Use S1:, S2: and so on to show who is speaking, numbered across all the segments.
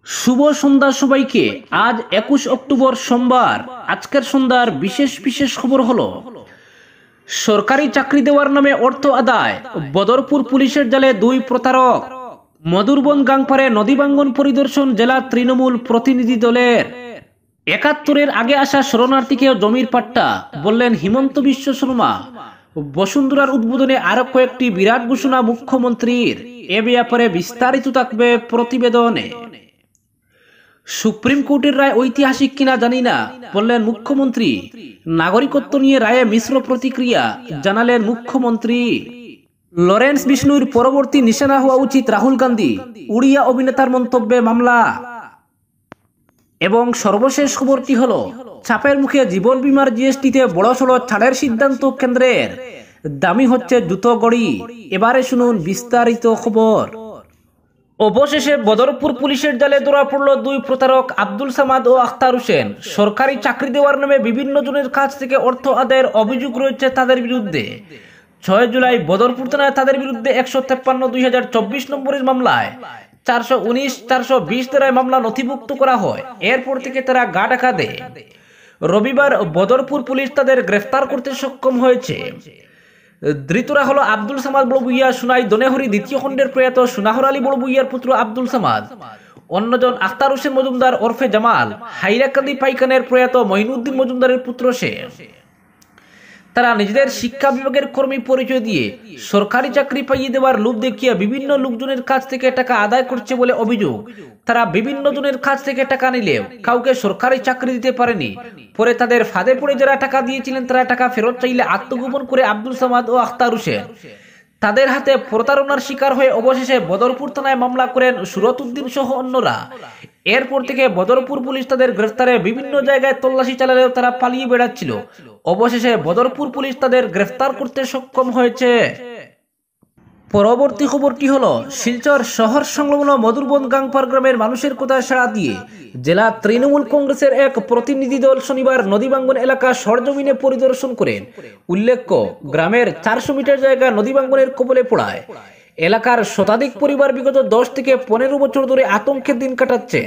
S1: শুভ সন্ধ্যা সবাইকে। আজ 21 অক্টোবর সোমবার। আজকের সন্ধ্যার বিশেষ বিশেষ খবর হলো সরকারি চাকরি দেওয়ার নামে অর্থ আদায়, বদরপুর পুলিশের জালে দুই প্রতারক, মধুরবন গাংপাড়ে নদী ভাঙ্গন পরিদর্শন জেলা তৃণমূল প্রতিনিধি দলের, ৭১-এর আগে আসা শরণার্থীকে জমির পাট্টা, বললেন হিমন্ত বিশ্ব শর্মা। বসুন্ধরার উদ্বোধনে আরো কয়েকটি বিরাট ঘোষণা মুখ্যমন্ত্রীর। এ ব্যাপারে বিস্তারিত থাকবে প্রতিবেদনে। সুপ্রিম কোর্টের রায় ঐতিহাসিক কিনা জানি না, বললেন মুখ্যমন্ত্রী। নাগরিকত্ব নিয়ে রায়ে মিশ্র প্রতিক্রিয়া জানালেন মুখ্যমন্ত্রী। লরেন্স বিষ্ণুর পরবর্তী নিশানা হওয়া উচিত রাহুল গান্ধী, উড়িয়া অভিনেতার মন্তব্যে মামলা। এবং সর্বশেষ খবরটি হলো চাপের মুখে জীবন বীমার জিএসটিতে বড়সড় ছাড়ের সিদ্ধান্ত কেন্দ্রের, দামি হচ্ছে জুতো গড়ি। এবারে শুনুন বিস্তারিত খবর। অবশেষে বদরপুর পুলিশের জালে ধরা পড়ল দুই প্রতারক আব্দুল সামাদ ও আখতার হোসেন। সরকারি চাকরি দেওয়ার নামে বিভিন্ন জনের কাছ থেকে অর্থ আদায়ের অভিযোগ রয়েছে তাদের বিরুদ্ধে। 6 জুলাই বদরপুর থানায় তাদের বিরুদ্ধে 153/2024 নম্বরের মামলায় 419, 420 ধারায় মামলা নথিভুক্ত করা হয়। এরপর থেকে তারা গা ঢাকা দেয়। রবিবার বদরপুর পুলিশ তাদের গ্রেফতার করতে সক্ষম হয়েছে। ধৃতরা হলো আব্দুল সামাদ বড়বুইয়া, সুনাই দনেহরি দ্বিতীয় খণ্ডের প্রয়াত সুনাহর আলী বড়বুইয়ার পুত্র আব্দুল সামাদ। অন্যজন আখতার হোসেন মজুমদার ওরফে জামাল, হাইরাকান্দি পাইকানের প্রয়াত মঈনুদ্দিন মজুমদারের পুত্র সে। তারা নিজেদের শিক্ষা বিভাগের কর্মী পরিচয় দিয়ে সরকারি চাকরি পাইয়ে দেওয়ার লোভ দেখিয়ে বিভিন্ন লোকজনের কাছ থেকে টাকা আদায় করছে বলে অভিযোগ। তারা বিভিন্ন জনের কাছ থেকে টাকা নিলেও কাউকে সরকারি চাকরি দিতে পারেনি। পরে তাদের ফাঁদে পড়ে যারা টাকা দিয়েছিলেন তারা টাকা ফেরত চাইলে আত্মগোপন করে আব্দুল সামাদ ও আখতার হোসেন। তাদের হাতে প্রতারণার শিকার হয়ে অবশেষে বদরপুর থানায় মামলা করেন সুরত উদ্দিন সহ অন্যরা। এরপর থেকে বদরপুর পুলিশ তাদের গ্রেফতারে বিভিন্ন জায়গায় তল্লাশি চালালেও তারা পালিয়ে বেড়াচ্ছিল। অবশেষে বদরপুর পুলিশ তাদের গ্রেফতার করতে সক্ষম হয়েছে। পরবর্তী খবরটি হলো শিলচর শহর সংলগ্ন মধুরবন গাংপাড় গ্রামের মানুষের কথায় সাড়া দিয়ে জেলা তৃণমূল কংগ্রেসের এক প্রতিনিধি দল শনিবার নদী ভাঙ্গন এলাকা সরজমিনে পরিদর্শন করেন। উল্লেখ্য, গ্রামের 400 মিটার জায়গা নদী ভাঙ্গনের কবলে পড়ায় এলাকার শতাধিক পরিবার বিগত 10 থেকে 15 বছর ধরে আতঙ্কের দিন কাটাচ্ছেন।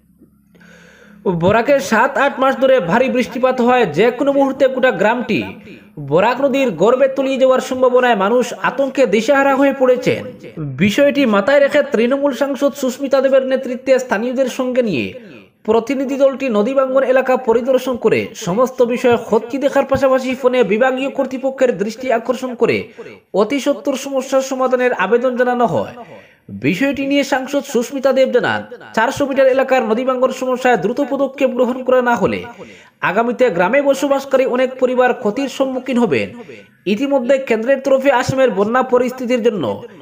S1: বরাকের 7-8 মাস ধরে ভারী বৃষ্টিপাত হয় যে কোনো মুহূর্তে গোটা গ্রামটি বরাক নদীর গর্ভে তলিয়ে যাওয়ার সম্ভাবনায় মানুষ আতঙ্কে দিশেহারা হয়ে পড়েছেন। বিষয়টি মাথায় রেখে তৃণমূল সাংসদ সুস্মিতা দেবের নেতৃত্বে স্থানীয়দের সঙ্গে নিয়ে প্রতিনিধি দলটি নদী ভাঙ্গন এলাকা পরিদর্শন করে সমস্ত বিষয়ে খতিয়ে দেখার পাশাপাশি ফোনে বিভাগীয় কর্তৃপক্ষের দৃষ্টি আকর্ষণ করে অতি সত্বর সমস্যার সমাধানের আবেদন জানানো হয়। বিষয়টি নিয়ে সাংসদ সুস্মিতা দেব জানান, 400 মিটার এলাকার নদী ভাঙ্গন সমস্যায় দ্রুত পদক্ষেপ গ্রহণ করা না হলে আগামীতে গ্রামে বসবাসকারী অনেক পরিবার ক্ষতির সম্মুখীন হবেন। ইতিমধ্যে কেন্দ্রের তরফে আসামের বন্যা পরিস্থিতির জন্য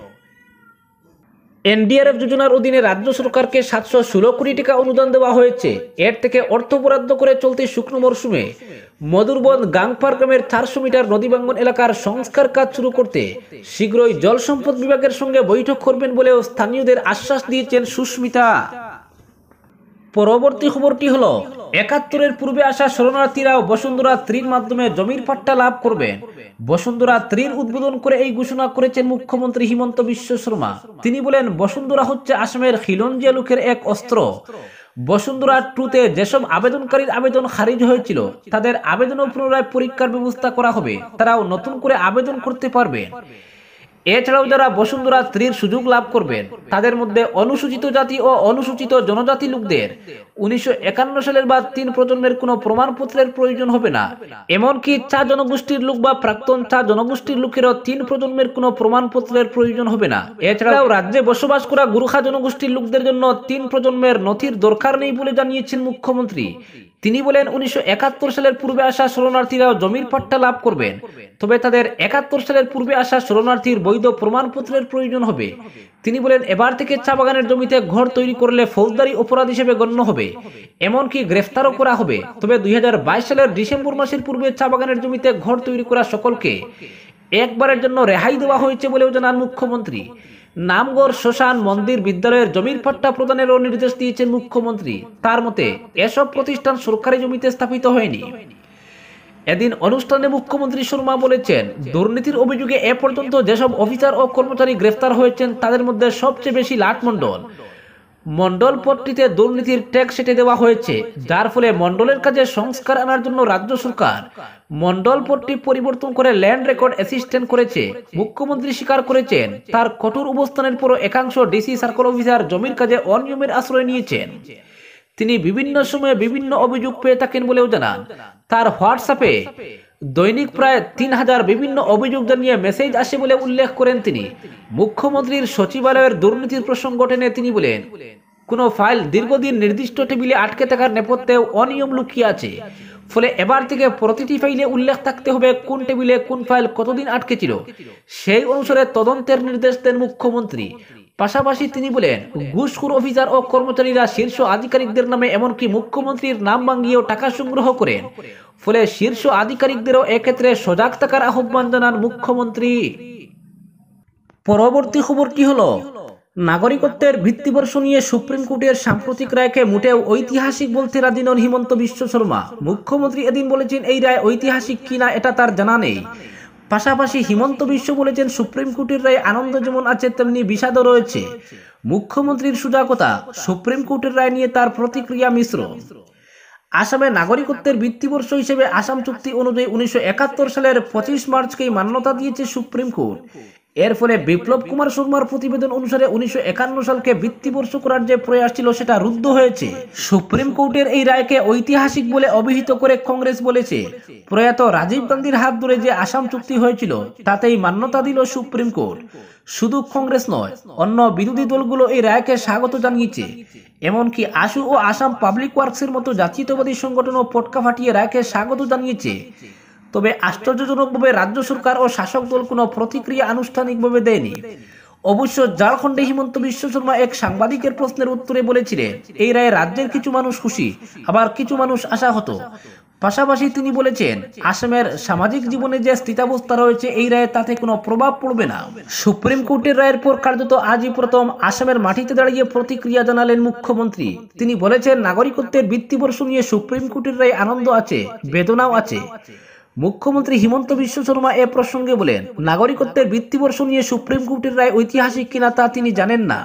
S1: এনডিআরএফ যোজনার অধীনে রাজ্য সরকারকে 716 কোটি টাকা অনুদান দেওয়া হয়েছে। এর থেকে অর্থ বরাদ্দ করে চলতি শুকনো মরশুমে মধুরবন গাংপাড় গ্রামের 400 মিটার নদী ভাঙ্গন এলাকার সংস্কার কাজ শুরু করতে শীঘ্রই জল সম্পদ বিভাগের সঙ্গে বৈঠক করবেন বলেও স্থানীয়দের আশ্বাস দিয়েছেন সুস্মিতা। পরবর্তী খবরটি হলো ৭১-এর পূর্বে আসা শরণার্থীরাও বসুন্ধরা 3-র মাধ্যমে জমির পাট্টা লাভ করবেন। বসুন্ধরা 3 উদ্বোধন করে এই ঘোষণা করেছেন মুখ্যমন্ত্রী হিমন্ত বিশ্ব শর্মা। তিনি বলেন, বসুন্ধরা হচ্ছে আসামের খিলঞ্জিয়া লোকের এক অস্ত্র। বসুন্ধরা 2-তে যেসব আবেদনকারীর আবেদন খারিজ হয়েছিল তাদের আবেদনও পুনরায় পরীক্ষার ব্যবস্থা করা হবে। তারাও নতুন করে আবেদন করতে পারবেন। এছাড়াও যারা বসুন্ধরা 3-র সুযোগ লাভ করবেন তাদের মধ্যে অনুসূচিত জাতি ও অনুসূচিত জনজাতি লোকদের 1951 সালের বা 3 প্রজন্মের কোনো প্রমাণপত্রের প্রয়োজন হবে না। এমনকি চা জনগোষ্ঠীর লোক বা প্রাক্তন চা জনগোষ্ঠীর লোকেরও 3 প্রজন্মের কোনো প্রমাণপত্রের প্রয়োজন হবে না। এছাড়াও রাজ্যে বসবাস করা গুরুখা জনগোষ্ঠীর লোকদের জন্য 3 প্রজন্মের নথির দরকার নেই বলে জানিয়েছেন মুখ্যমন্ত্রী। তিনি বলেন, 1971 সালের পূর্বে আসা শরণার্থীরাও জমির পাট্টা লাভ করবেন, তবে তাদের 71 সালের পূর্বে আসা শরণার্থীর বৈধ প্রমাণপত্রের প্রয়োজন হবে। তিনি বলেন, এবার থেকে চা বাগানের জমিতে ঘর তৈরি করলে ফৌজদারি অপরাধ হিসেবে গণ্য হবে, এমনকি গ্রেফতারও করা হবে। তবে 2022 সালের ডিসেম্বর মাসের পূর্বে চা বাগানের জমিতে ঘর তৈরি করা সকলকে একবারের জন্য রেহাই দেওয়া হয়েছে বলেও জানান মুখ্যমন্ত্রী। নামগড়, শ্মশান, মন্দির, বিদ্যালয়ের জমির পাট্টা প্রদানেরও নির্দেশ দিয়েছেন মুখ্যমন্ত্রী। তার মতে এসব প্রতিষ্ঠান সরকারি জমিতে স্থাপিত হয়নি। এদিন অনুষ্ঠানে মুখ্যমন্ত্রী শর্মা বলেছেন, দুর্নীতির অভিযোগে এ পর্যন্ত যেসব অফিসার ও কর্মচারী গ্রেফতার হয়েছেন তাদের মধ্যে সবচেয়ে বেশি লাট মণ্ডল, মন্ডল পদটিতে দুর্নীতির ট্যাক্স সেটে দেওয়া হয়েছে, যার ফলে মন্ডলের কাজে সংস্কার আনার জন্য রাজ্য সরকার মন্ডল পদটি পরিবর্তন করে ল্যান্ড রেকর্ড অ্যাসিস্ট্যান্ট করেছে। মুখ্যমন্ত্রী স্বীকার করেছেন তার কঠোর অবস্থানের পরও একাংশ ডিসি সার্কেল অফিসার জমির কাজে অনিয়মের আশ্রয় নিয়েছেন। তিনি বিভিন্ন সময়ে বিভিন্ন অভিযোগ পেয়ে থাকেন বলেও জানান। তার হোয়াটসঅ্যাপে দৈনিক প্রায় 3000 বিভিন্ন অভিযোগ জানিয়ে মেসেজ আসে বলে উল্লেখ করেন তিনি। মুখ্যমন্ত্রীর সচিবালয়ের দুর্নীতির প্রসঙ্গ টেনে তিনি বলেন, কোনো ফাইল দীর্ঘদিন নির্দিষ্ট টেবিলে আটকে থাকার নেপথ্যেও অনিয়ম লুকিয়ে আছে। ফলে এবার থেকে প্রতিটি ফাইলে উল্লেখ থাকতে হবে কোন টেবিলে কোন ফাইল কতদিন আটকে ছিল। সেই অনুসারে তদন্তের নির্দেশ দেন মুখ্যমন্ত্রী। পাশাপাশি তিনি বলেন, ঘুষখোর অফিসার ও কর্মচারীরা শীর্ষ আধিকারিকদের নামে এমনকি মুখ্যমন্ত্রীর নাম ভাঙিয়েও টাকা সংগ্রহ করেন। ফলে শীর্ষ আধিকারিকদেরও এক্ষেত্রে সজাগ থাকার আহ্বান জানান মুখ্যমন্ত্রী। পরবর্তী খবরটি হলো, নাগরিকত্বের ভিত্তিবর্ষ নিয়ে সুপ্রিম কোর্টের সাম্প্রতিক রায়কে মোটেও ঐতিহাসিক বলতে রাজি নন হিমন্ত বিশ্ব শর্মা। মুখ্যমন্ত্রী এদিন বলেছেন এই রায় ঐতিহাসিক কিনা এটা তার জানা নেই। পাশাপাশি হিমন্ত বিশ্ব বলেছেন সুপ্রিম কোর্টের রায়ে আনন্দ যেমন আছে তেমনি বিষাদও রয়েছে। মুখ্যমন্ত্রীর সোজা কথা, সুপ্রিম কোর্টের রায় নিয়ে তার প্রতিক্রিয়া মিশ্র। আসামে নাগরিকত্বের ভিত্তিবর্ষ হিসেবে আসাম চুক্তি অনুযায়ী 1971 সালের 25 মার্চকেই মান্যতা দিয়েছে সুপ্রিম কোর্ট। এর ফলে বিপ্লব কুমার শর্মার প্রতিবেদন অনুসারে 1951 সালকে ভিত্তিবর্ষ করার যে প্রয়াস ছিল সেটা রুদ্ধ হয়েছে। সুপ্রিম কোর্টের এই রায়কে ঐতিহাসিক বলে অভিহিত করে কংগ্রেস বলেছে, প্রয়াত রাজীব গান্ধীর হাত ধরে যে আসাম চুক্তি হয়েছিল তাতেই মান্যতা দিল সুপ্রিম কোর্ট। শুধু কংগ্রেস নয়, অন্য বিরোধী দলগুলো এই রায়কে স্বাগত জানিয়েছে। এমনকি আশু ও আসাম পাবলিক ওয়ার্কসের মতো জাতীয়তাবাদী সংগঠনও পটকা ফাটিয়ে রায়কে স্বাগত জানিয়েছে। তবে আশ্চর্যজনকভাবে রাজ্য সরকার ও শাসক দল কোনো প্রতিক্রিয়া আনুষ্ঠানিকভাবে দেয়নি। অবশ্য ঝাড়খণ্ডে হিমন্ত বিশ্ব শর্মা এক সাংবাদিকের প্রশ্নের উত্তরে বলেছিলেন, এই রায়ে রাজ্যের কিছু মানুষ খুশি, আবার কিছু মানুষ আশাহত। পাশাপাশি তিনি বলেছেন, আসামের সামাজিক জীবনে যে স্থিতাবস্থা রয়েছে এই রায়ে তাতে কোনো প্রভাব পড়বে না। সুপ্রিম কোর্টের রায়ের পর কার্যত আজই প্রথম আসামের মাটিতে দাঁড়িয়ে প্রতিক্রিয়া জানালেন মুখ্যমন্ত্রী। তিনি বলেছেন, নাগরিকত্বের ভিত্তিবর্ষ নিয়ে সুপ্রিম কোর্টের রায়ে আনন্দ আছে, বেদনাও আছে। মুখ্যমন্ত্রী হিমন্ত বিশ্ব শর্মা এ প্রসঙ্গে বলেন, নাগরিকত্বের ভিত্তিবর্ষ নিয়ে সুপ্রিম কোর্টের রায় ঐতিহাসিক কিনা তা তিনি জানেন না।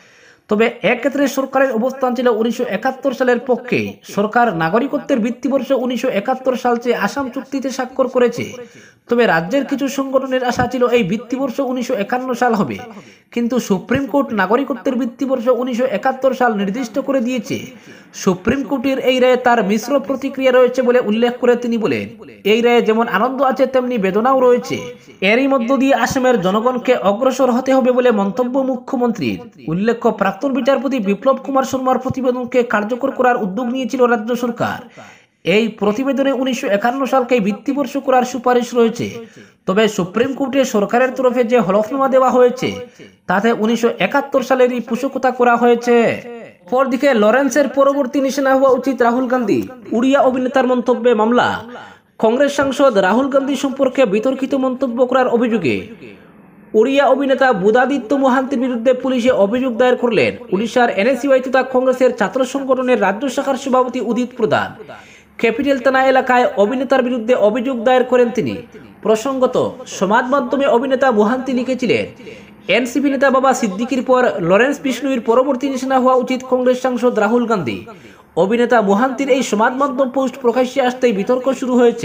S1: তবে এক্ষেত্রে সরকারের অবস্থান ছিল 1971 সালের পক্ষে। সরকার নাগরিকত্বের ভিত্তিবর্ষ 1971 সাল চেয়ে আসাম চুক্তিতে স্বাক্ষর করেছে। তবে রাজ্যের কিছু সংগঠনের আশা ছিল এই ভিত্তিবর্ষ 1951 সাল হবে, কিন্তু সুপ্রিম কোর্ট নাগরিকত্বের ভিত্তিবর্ষ 1971 সাল নির্দিষ্ট করে দিয়েছে। সুপ্রিম কোর্টের এই রায়ে তার মিশ্র প্রতিক্রিয়া রয়েছে বলে উল্লেখ করে তিনি বলেন, এই রায়ে যেমন আনন্দ আছে তেমনি বেদনাও রয়েছে। এরই মধ্য দিয়ে আসামের জনগণকে অগ্রসর হতে হবে বলে মন্তব্য মুখ্যমন্ত্রীর। উল্লেখ্য, প্রাক্তন বিচারপতি বিপ্লব কুমার শর্মার প্রতিবেদনকে কার্যকর করার উদ্যোগ নিয়েছিল রাজ্য সরকার। এই প্রতিবেদনে 1951 সালকে ভিত্তিবর্ষ করার সুপারিশ রয়েছে। তবে সুপ্রিম কোর্টে সরকারের তরফে যে হলফনামা দেওয়া হয়েছে তাতে 1971 সালেরই পোষকতা করা হয়েছে। পরদিকে লরেন্সের পরবর্তী নিশানা হওয়া উচিত রাহুল গান্ধী। উড়িয়া অভিনেতার মন্তব্যে মামলা। কংগ্রেস সাংসদ রাহুল গান্ধী সম্পর্কে বিতর্কিত মন্তব্য করার অভিযোগে ওড়িয়া অভিনেতা বুধাদিত্য মহান্তির বিরুদ্ধে পুলিশে অভিযোগ দায়ের করলেন উড়িষ্যার এনএসইউআই তথা কংগ্রেসের ছাত্র সংগঠনের রাজ্য শাখার সভাপতি উদিত প্রধান। ক্যাপিটাল থানা এলাকায় অভিনেতার বিরুদ্ধে অভিযোগ দায়ের করেন তিনি। প্রসঙ্গত, সমাজ মাধ্যমে অভিনেতা মহান্তি লিখেছিলেন, এনসিপি নেতা বাবা সিদ্দিকির পর লরেন্স বিষ্ণুইর পরবর্তী নিশানা হওয়া উচিত কংগ্রেস সাংসদ রাহুল গান্ধী। অভিনেতা মহান্তির এই সমাজ মাধ্যম পোস্ট প্রকাশ্যে আসতেই বিতর্ক শুরু হয়েছে।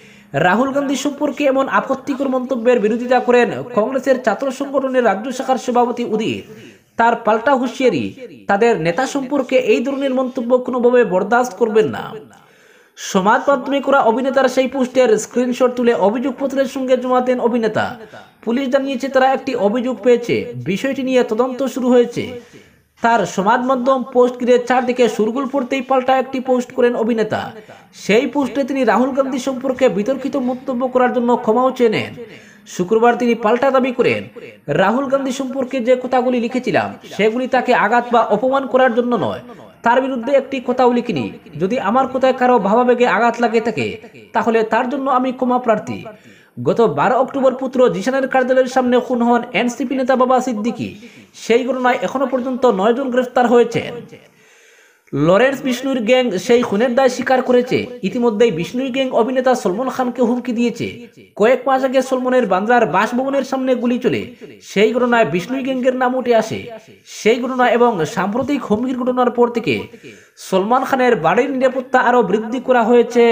S1: রাহুল গান্ধী সম্পর্কে এমন আপত্তিকর মন্তব্যের বিরোধিতা করেন কংগ্রেসের ছাত্র সংগঠনের রাজ্য শাখার সভাপতি উদিত। তার পাল্টা হুঁশিয়ারি, তাদের নেতা সম্পর্কে এই ধরনের মন্তব্য কোনোভাবে বরদাস্ত করবেন না। সমাজ মাধ্যমে করা অভিনেতার সেই পোস্টের স্ক্রিনশট তুলে অভিযোগপত্রের সঙ্গে জমা দেন অভিনেতা। পুলিশ জানিয়েছে তারা একটি অভিযোগ পেয়েছে, বিষয়টি নিয়ে তদন্ত শুরু হয়েছে। তার সমাজ মাধ্যম পোস্ট ঘিরে চারদিকে শোরগোল পড়তেই পাল্টা একটি পোস্ট করেন অভিনেতা। সেই পোস্টে তিনি রাহুল গান্ধী সম্পর্কে বিতর্কিত মন্তব্য করার জন্য ক্ষমাও চেয়ে নেন। শুক্রবার তিনি পাল্টা দাবি করেন, রাহুল গান্ধী সম্পর্কে যে কথাগুলি লিখেছিলাম সেগুলি তাকে আঘাত বা অপমান করার জন্য নয়, তার বিরুদ্ধে একটি কথাও লিখিনি। যদি আমার কথায় কারো ভাবাবেগে আঘাত লাগে থাকে তাহলে তার জন্য আমি ক্ষমা প্রার্থী। গত 12 অক্টোবর পুত্র জিশানের কার্যালয়ের সামনে খুন হন এনসিপি নেতা বাবা সিদ্দিকি। সেই ঘটনায় এখনো পর্যন্ত 9 জন গ্রেফতার হয়েছেন। লরেন্স বিষ্ণুর গ্যাং সেই খুনের দায় স্বীকার করেছে। ইতিমধ্যেই বিষ্ণুর গ্যাং অভিনেতা সলমান খানকে হুমকি দিয়েছে। কয়েক মাস আগে সলমানের বান্দ্রার বাসভবনের সামনে গুলি চলে সেই ঘটনায় বিষ্ণুর গ্যাংয়ের নাম উঠে আসে। সেই ঘটনা এবং সাম্প্রতিক হুমকির ঘটনার পর থেকে সলমান খানের বাড়ির নিরাপত্তা আরো বৃদ্ধি করা হয়েছে।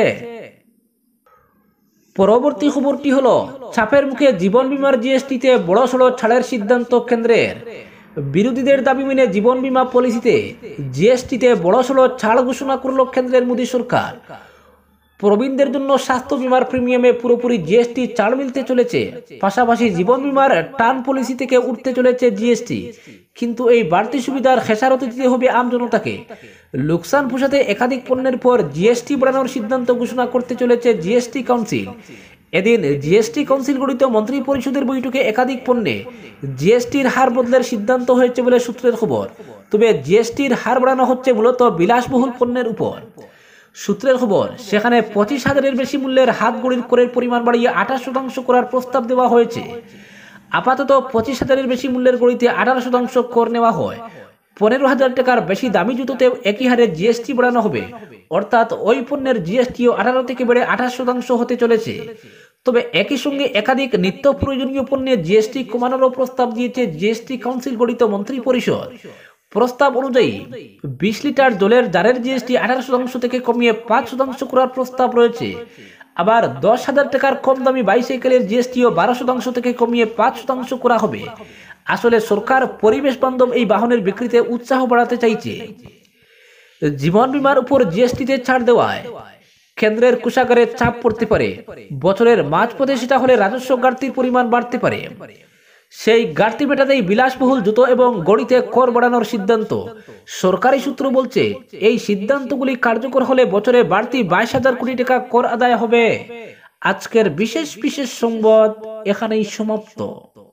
S1: পরবর্তী খবরটি হলো, চাপের মুখে জীবন বীমার জিএসটিতে বড়সড় ছাড়ের সিদ্ধান্ত কেন্দ্রের। বিরোধীদের দাবি মেনে জীবন বীমা পলিসিতে জিএসটিতে বড়সড় ছাড় ঘোষণা করল কেন্দ্রের মোদী সরকার। প্রবীণদের জন্য স্বাস্থ্য বীমার প্রিমিয়ামে পুরোপুরি জিএসটি ছাড় মিলতে চলেছে। পাশাপাশি জীবন বীমার টার্ম পলিসি থেকে উঠতে চলেছে জিএসটি। কিন্তু এই বাড়তি সুবিধার খেসারত দিতে হবে আমজনতাকে। লোকসান পোষাতে একাধিক পণ্যের পর জিএসটি বাড়ানোর সিদ্ধান্ত ঘোষণা করতে চলেছে জিএসটি কাউন্সিল। এদিন জিএসটি কাউন্সিল গঠিত মন্ত্রী পরিষদের বৈঠকে একাধিক পণ্যে জিএসটির হার বদলের সিদ্ধান্ত হয়েছে বলে সূত্রের খবর। তবে জিএসটির হার বাড়ানো হচ্ছে মূলত বিলাসবহুল পণ্যের উপর। সূত্রের খবর, সেখানে 25,000-এর বেশি মূল্যের হাত ঘড়ির করের পরিমাণ বাড়িয়ে 28% করার প্রস্তাব দেওয়া হয়েছে। আপাতত 25,000-এর বেশি মূল্যের ঘড়িতে 18% কর নেওয়া হয়। 15,000 টাকার বেশি দামি জুতোতেও একই হারে জিএসটি বাড়ানো হবে, অর্থাৎ ওই পণ্যের জিএসটিও 18 থেকে বেড়ে 28% হতে চলেছে। তবে একই সঙ্গে একাধিক নিত্য প্রয়োজনীয় পণ্যে জিএসটি কমানোরও প্রস্তাব দিয়েছে জিএসটি কাউন্সিল গঠিত মন্ত্রী পরিষদ। প্রস্তাব অনুযায়ী 20 লিটার জলের জারের জিএসটি 18% থেকে কমিয়ে 5% করার প্রস্তাব রয়েছে। আবার 10,000 টাকার কম দামি বাইসাইকেলের জিএসটিও 12% থেকে কমিয়ে 5% করা হবে। আসলে সরকার পরিবেশ বান্ধব এই বাহনের বিক্রিতে উৎসাহ বাড়াতে চাইছে। জীবন বীমার উপর জিএসটিতে ছাড় দেওয়ায় কেন্দ্রের কোষাগারে চাপ পড়তে পারে। বছরের মাঝপথে সেটা হলে রাজস্ব ঘাটতির পরিমাণ বাড়তে পারে। সেই ঘাটতি মেটাতেই বিলাসবহুল জুতো এবং গড়িতে কর বাড়ানোর সিদ্ধান্ত। সরকারি সূত্র বলছে, এই সিদ্ধান্তগুলি কার্যকর হলে বছরে বাড়তি 22,000 কোটি টাকা কর আদায় হবে। আজকের বিশেষ সংবাদ এখানেই সমাপ্ত।